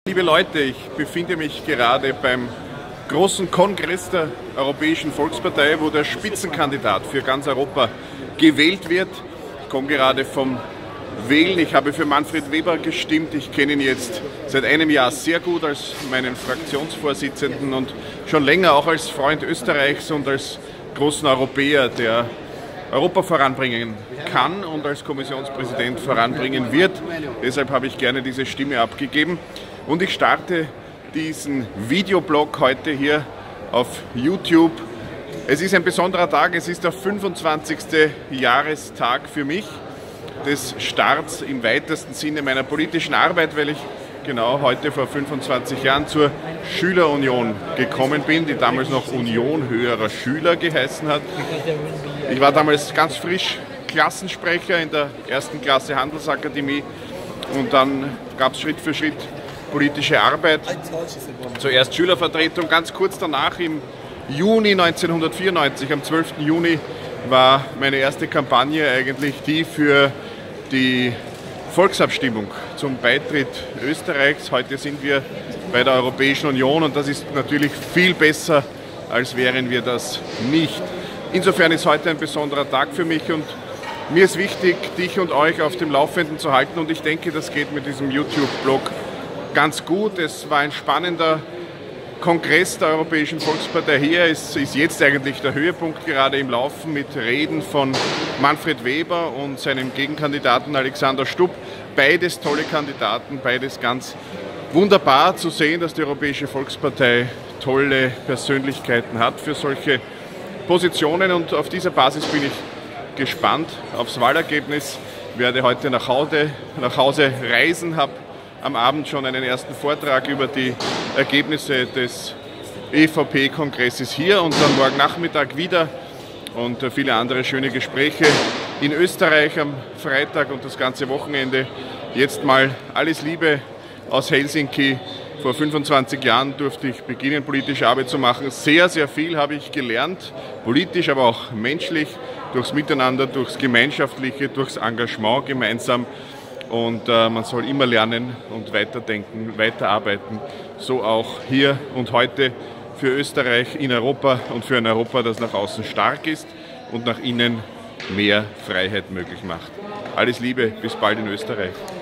Liebe Leute, ich befinde mich gerade beim großen Kongress der Europäischen Volkspartei, wo der Spitzenkandidat für ganz Europa gewählt wird. Ich komme gerade vom Wählen. Ich habe für Manfred Weber gestimmt. Ich kenne ihn jetzt seit einem Jahr sehr gut als meinen Fraktionsvorsitzenden und schon länger auch als Freund Österreichs und als großen Europäer, der Europa voranbringen kann und als Kommissionspräsident voranbringen wird. Deshalb habe ich gerne diese Stimme abgegeben. Und ich starte diesen Videoblog heute hier auf YouTube. Es ist ein besonderer Tag, es ist der 25. Jahrestag für mich des Starts im weitesten Sinne meiner politischen Arbeit, weil ich genau heute vor 25 Jahren zur Schülerunion gekommen bin, die damals noch Union höherer Schüler geheißen hat. Ich war damals ganz frisch Klassensprecher in der ersten Klasse Handelsakademie und dann gab es Schritt für Schritt politische Arbeit. Zuerst Schülervertretung, ganz kurz danach im Juni 1994, am 12. Juni, war meine erste Kampagne eigentlich die für die Volksabstimmung zum Beitritt Österreichs. Heute sind wir bei der Europäischen Union und das ist natürlich viel besser, als wären wir das nicht. Insofern ist heute ein besonderer Tag für mich und mir ist wichtig, dich und euch auf dem Laufenden zu halten und ich denke, das geht mit diesem YouTube-Blog ganz gut. Es war ein spannender Kongress der Europäischen Volkspartei hier. Es ist jetzt eigentlich der Höhepunkt gerade im Laufen mit Reden von Manfred Weber und seinem Gegenkandidaten Alexander Stubb. Beides tolle Kandidaten, beides ganz wunderbar zu sehen, dass die Europäische Volkspartei tolle Persönlichkeiten hat für solche Positionen und auf dieser Basis bin ich gespannt aufs Wahlergebnis. Ich werde heute nach Hause reisen, habe am Abend schon einen ersten Vortrag über die Ergebnisse des EVP-Kongresses hier und dann morgen Nachmittag wieder und viele andere schöne Gespräche in Österreich am Freitag und das ganze Wochenende. Jetzt mal alles Liebe aus Helsinki. Vor 25 Jahren durfte ich beginnen, politische Arbeit zu machen. Sehr, sehr viel habe ich gelernt, politisch, aber auch menschlich, durchs Miteinander, durchs Gemeinschaftliche, durchs Engagement gemeinsam. Und man soll immer lernen und weiterdenken, weiterarbeiten. So auch hier und heute für Österreich in Europa und für ein Europa, das nach außen stark ist und nach innen mehr Freiheit möglich macht. Alles Liebe, bis bald in Österreich.